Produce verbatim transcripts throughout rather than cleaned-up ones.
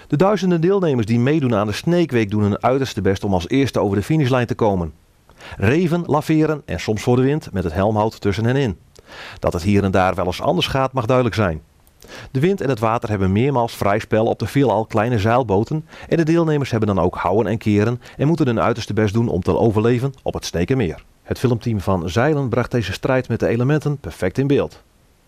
De duizenden deelnemers die meedoen aan de Sneekweek doen hun uiterste best om als eerste over de finishlijn te komen. Reven, laveren en soms voor de wind met het helmhout tussen hen in. Dat het hier en daar wel eens anders gaat mag duidelijk zijn. De wind en het water hebben meermaals vrij spel op de veelal kleine zeilboten en de deelnemers hebben dan ook houden en keren en moeten hun uiterste best doen om te overleven op het Sneekermeer. Het filmteam van Zeilen bracht deze strijd met de elementen perfect in beeld.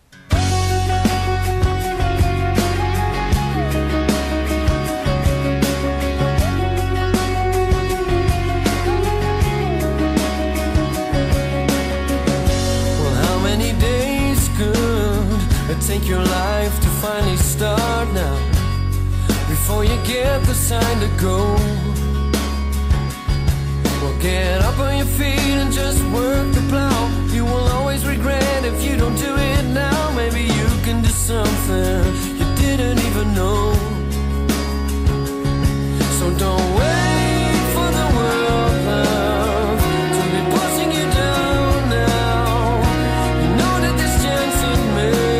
Take your life to finally start now, before you get the sign to go. Well, get up on your feet and just work the plow. You will always regret if you don't do it now. Maybe you can do something you didn't even know. So don't wait for the world, love, to be pushing you down now. You know that this chance it may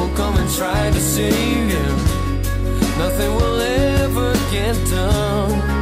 try to save you, nothing will ever get done.